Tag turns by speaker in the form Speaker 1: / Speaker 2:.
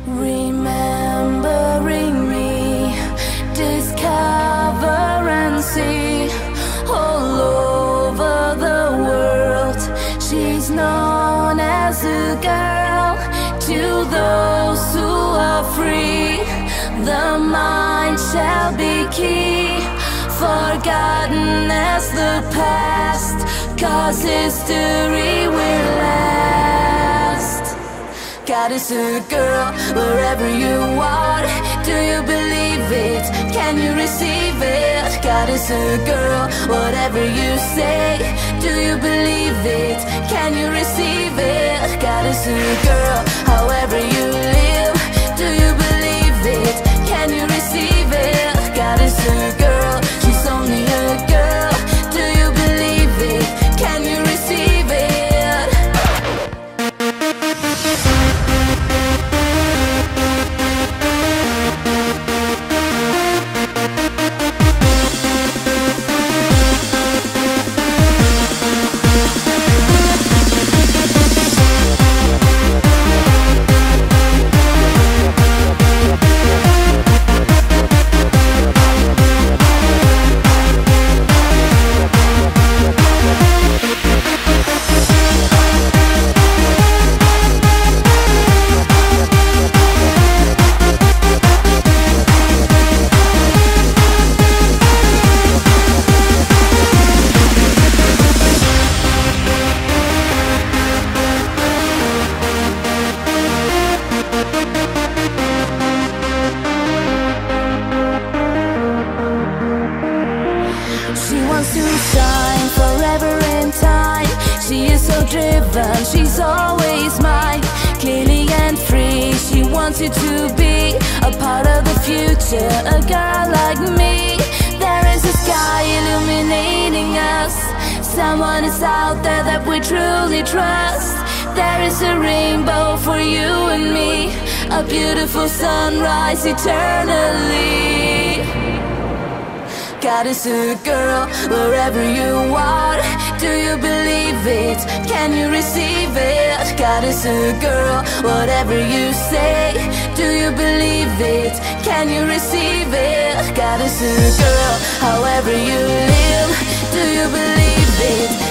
Speaker 1: Remembering me, discover and see all over the world. She's known as a girl to those who are free. The mind shall be key, forgotten as the past, 'cause history will last. God is a girl wherever you are. Do you believe it? Can you receive it? God is a girl, whatever you say. Do you believe it? Can you receive it? God is a girl, however you live. Do you believe it? Can you receive it? God is a girl, she's only a girl. Do you believe it? Can you receive it? She's always mine, clearly and free. She wants you to be a part of the future, a girl like me. There is a sky illuminating us. Someone is out there that we truly trust. There is a rainbow for you and me, a beautiful sunrise eternally. God is a girl wherever you are. Do you believe it? Can you receive it? God is a girl, whatever you say. Do you believe it? Can you receive it? God is a girl, however you live. Do you believe it?